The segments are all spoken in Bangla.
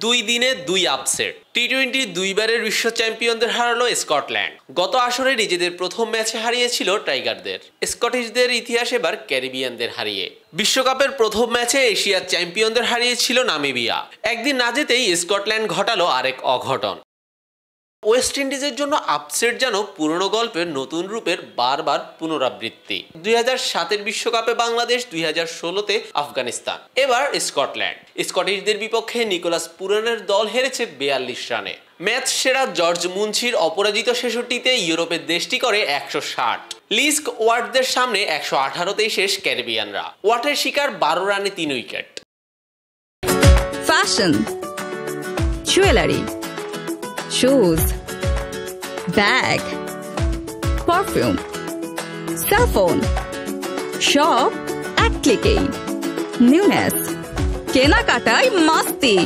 দুই দিনে দুই আপসেট। টি-20 দুইবারের বিশ্ব চ্যাম্পিয়নদের হারালো স্কটল্যান্ড। গত আসরে নিজেদের প্রথম ম্যাচে হারিয়েছিল টাইগারদের। স্কটিশদের ইতিহাস এবার ক্যারিবিয়ানদের হারিয়ে। বিশ্বকাপের প্রথম ম্যাচে এশিয়ার চ্যাম্পিয়নদের হারিয়েছিল নামিবিয়া। একদিন না যেতেই স্কটল্যান্ড ঘটালো আরেক অঘটন। ওয়েস্ট ইন্ডিজের জন্য আপসেট যেন পুরনো গল্পের নতুন রূপের বারবার পুনরাবৃত্তি। 2007-এর বিশ্বকাপে বাংলাদেশ, 2016-তে আফগানিস্তান, এবার স্কটল্যান্ড। স্কটিশদের বিপক্ষে নিকোলাস পুরানের দল হেরেছে 42 রানে। ম্যাচ সেরা জর্জ মুনচির অপরাজিত 66-তে ইউরোপের দেশটি করে 160। লিস্ক ওয়াটদের সামনে 118-তেই শেষ ক্যারিবিয়ানরা। ওয়াটের শিকার 12 রানে 3 wicket. Fashion, jewellery, shoes, bag, perfume, cell phone, shop এক ক্লিকেই, newness, কেনাকাটায় মাস্তি।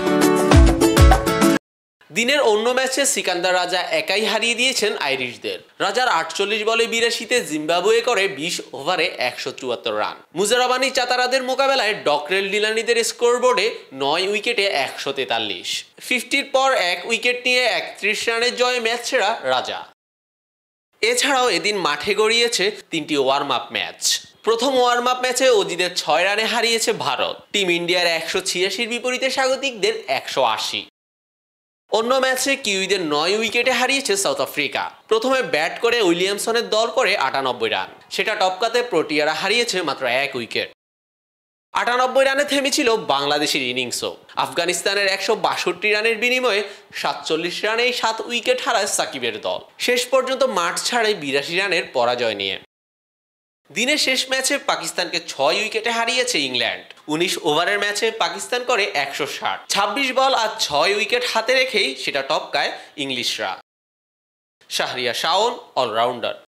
দিনের অন্য ম্যাচে সিকান্দার রাজা একাই হারিয়ে দিয়েছেন আইরিশদের। রাজার 48 বলে 82-তে জিম্বাবুয়ে করে 20 ওভারে 174 রান। মুজারাবানি চাতারাদের মোকাবেলায় ডকরেল ডিলানিদের স্কোরবোর্ডে 9 উইকেটে 143। 50-র পর 1 উইকেট নিয়ে 31 রানের জয়ে ম্যাচ সেরা রাজা। এছাড়াও এদিন মাঠে গড়িয়েছে 3টি ওয়ার্ম আপ ম্যাচ। প্রথম ওয়ার্ম আপ ম্যাচে অজিদের 6 রানে হারিয়েছে ভারত। টিম ইন্ডিয়ার 186-র বিপরীতে স্বাগতিকদের 180। অন্য ম্যাচে কিউইদের 9 উইকেটে হারিয়েছে সাউথ আফ্রিকা। প্রথমে ব্যাট করে উইলিয়ামসনের দল করে 98 রান। সেটা টপকাতে প্রোটিয়ারা হারিয়েছে মাত্র 1 উইকেট। 98 রানে থেমেছিল বাংলাদেশের ইনিংসও। আফগানিস্তানের 162 রানের বিনিময়ে 47 রানেই 7 উইকেট হারায় সাকিবের দল। শেষ পর্যন্ত মাঠ ছাড়ে 82 রানের পরাজয় নিয়ে। দিনের শেষ ম্যাচে পাকিস্তানকে 6 উইকেটে হারিয়েছে ইংল্যান্ড। 19 ওভারের ম্যাচে পাকিস্তান করে 160। 26 বল আর 6 উইকেট হাতে রেখেই সেটা টপকায় ইংলিশরা। শাহরিয়ার শাওন, অলরাউন্ডার।